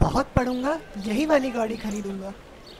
बहुत पढ़ूंगा, यही वाली गाड़ी खरीदूंगा।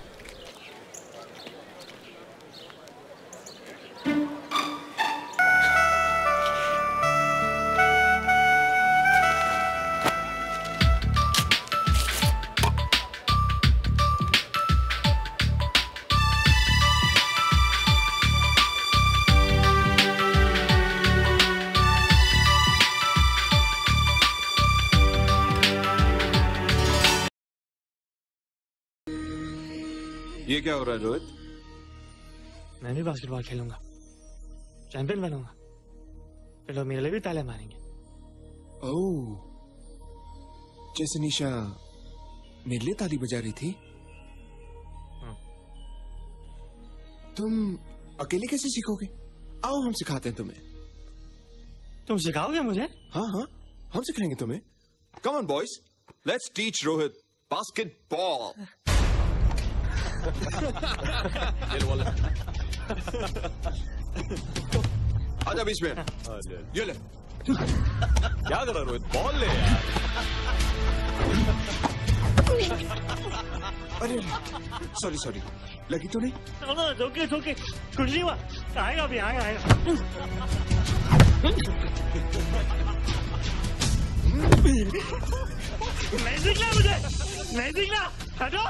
ये क्या हो रहा है रोहित? मैं भी बास्केटबॉल खेलूंगा, चैंपियन बनूंगा, फिर लोग मेरे लिए भी ताले मारेंगे। ओह, जैसे निशा मेरे लिए ताली बजा रही थी। तुम अकेले कैसे सीखोगे? आओ हम सिखाते हैं तुम्हें। तुम सिखाओगे मुझे? हाँ हाँ, हम सिखाएंगे तुम्हें। Come on boys, let's teach Rohit basketball. आजा बीच में। ये ले। क्या कर रहा रोहित? बॉल ले यार। अरे सॉरी सॉरी, लगी तो नहीं? धोखे धोखे कुछ नहीं हुआ, आएगा भी आएगा आएगा। नहीं दिखना मुझे, नहीं दिखना, हटो।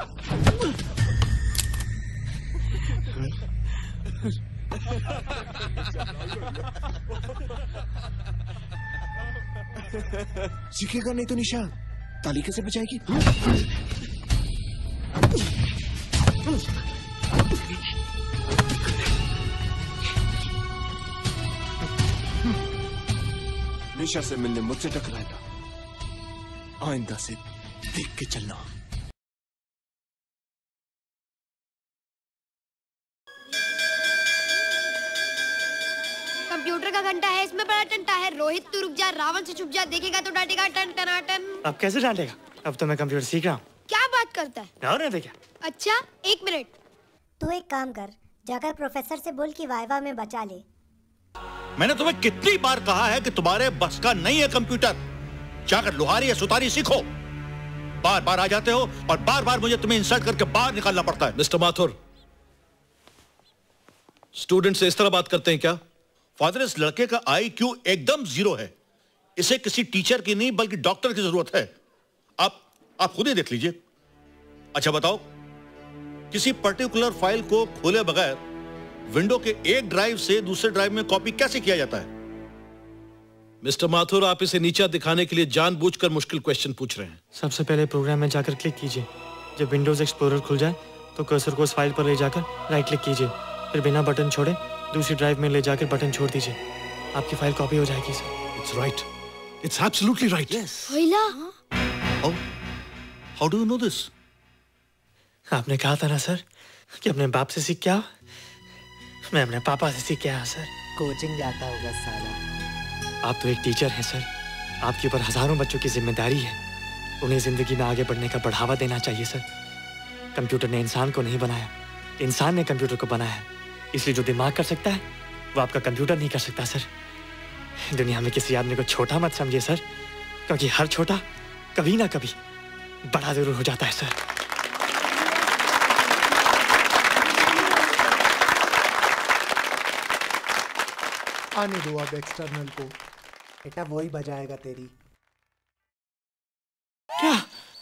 सीखेगा नहीं तो निशा ताली कैसे बजाएगी? निशा से मिलने मुझसे टकराएगा, आइंदा से देख के चलना। कंप्यूटर का घंटा है, इसमें बड़ा टंटा है। रोहित तू रुक जा, रावण से छुप जा, देखेगा तो डांटेगा टन टनाटन। अब कैसे डांटेगा? अब तो मैं कंप्यूटर सीख रहा हूँ। क्या बात करता है? और नहीं क्या? अच्छा एक मिनट, तू एक काम कर, जाकर प्रोफेसर से बोल कि वाइवा में बचा ले। मैंने तुम्हें कितनी बार कहा है कि तुम्हारे बस का नहीं है कंप्यूटर, जाकर लोहारी या सुतारी सीखो। बार बार आ जाते हो और बार बार मुझे तुम्हें इंसल्ट करके बाहर निकालना पड़ता है। मिस्टर माथुर, स्टूडेंट से इस तरह बात करते हैं क्या? फादर, इस लड़के का IQ एकदम 0 है। इसे किसी टीचर की नहीं बल्कि डॉक्टर की जरूरत है। आप खुद ही देख लीजिए। अच्छा बताओ, किसी पर्टिकुलर फाइल को खोले बगैर विंडो के एक ड्राइव से दूसरे ड्राइव में कॉपी कैसे किया जाता है? मिस्टर माथुर, आप इसे नीचा दिखाने के लिए जानबूझकर मुश्किल क्वेश्चन पूछ रहे हैं। सबसे पहले प्रोग्राम में जाकर क्लिक कीजिए। जब विंडोज एक्सप्लोरर खुल जाए तो कर्सर को उस फाइल पर ले जाकर राइट क्लिक कीजिए, फिर बिना बटन छोड़े दूसरी ड्राइव में ले जाकर बटन छोड़ दीजिए। आपकी फाइल कॉपी हो जाएगी sir. It's right, it's absolutely right. How do you know this? आपने कहा था ना सर कि अपने बाप से सीख के आओ। मैं अपने पापा से सीख के आया सर। कोचिंग जाता होगा साला। आप तो एक टीचर हैं सर, आपके ऊपर हजारों बच्चों की जिम्मेदारी है। उन्हें जिंदगी में आगे बढ़ने का बढ़ावा देना चाहिए सर। कंप्यूटर ने इंसान को नहीं बनाया, इंसान ने कंप्यूटर को बनाया। इसलिए जो दिमाग कर सकता है वो आपका कंप्यूटर नहीं कर सकता सर। दुनिया में किसी आदमी को छोटा मत समझिए सर, क्योंकि हर छोटा कभी ना कभी बड़ा जरूर हो जाता है सर। आने दो अब एक्सटर्नल को, बेटा वही बजाएगा तेरी। क्या?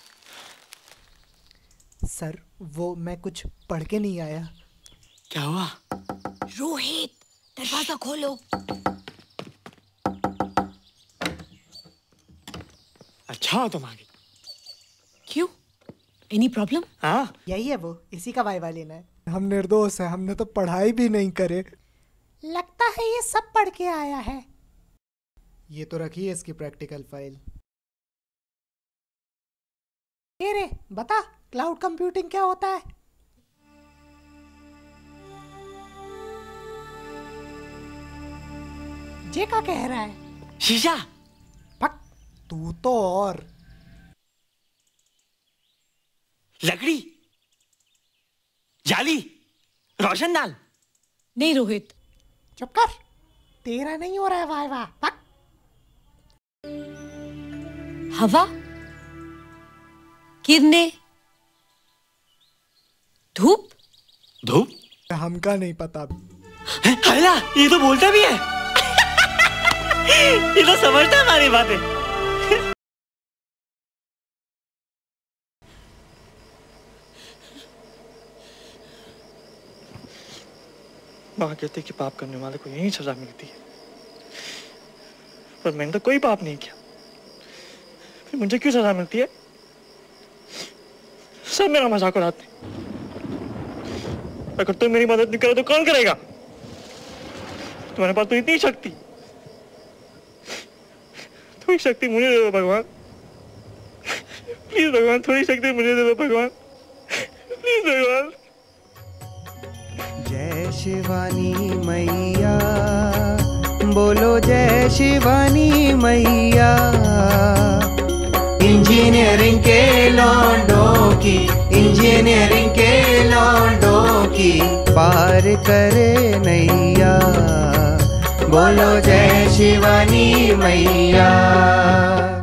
सर वो मैं कुछ पढ़ के नहीं आया। क्या हुआ? रोहित दरवाजा खोलो। अच्छा तुम आ गई। क्यों? Any problem? हाँ यही है वो, इसी का वाइवा लेना है। हम निर्दोष है, हमने तो पढ़ाई भी नहीं करे। लगता है ये सब पढ़ के आया है। ये तो रखी है इसकी प्रैक्टिकल फाइल। ये रे बता, क्लाउड कंप्यूटिंग क्या होता है? जे का कह रहा है? शीशा। पक, तू तो और लकड़ी, जाली, रोशनदान। नहीं रोहित, चुप कर, तेरा नहीं हो रहा है वाइवा। पक। हवा? किरणें, धूप। धूप? हमका नहीं पता। हायला, ये तो बोलता भी है। ये तो समझता है हमारी बातें। माँ कहती है कि पाप करने वाले को यही सजा मिलती है, पर मैंने तो कोई पाप नहीं किया, फिर मुझे क्यों सजा मिलती है? सब मेरा मजाक उड़ाते हैं। अगर तुम मेरी मदद नहीं करो तो कौन करेगा? तुम्हारे पास तो इतनी शक्ति, थोड़ी शक्ति मुझे दे दो भगवान। प्लीज भगवान, थोड़ी शक्ति मुझे दे दो भगवान, प्लीज भगवान। जय शिवानी मैया, बोलो जय शिवानी मैया। इंजीनियरिंग के लौंडों की, इंजीनियरिंग के लौंडों की पार करे नैया, बोलो जय शिवानी मैया।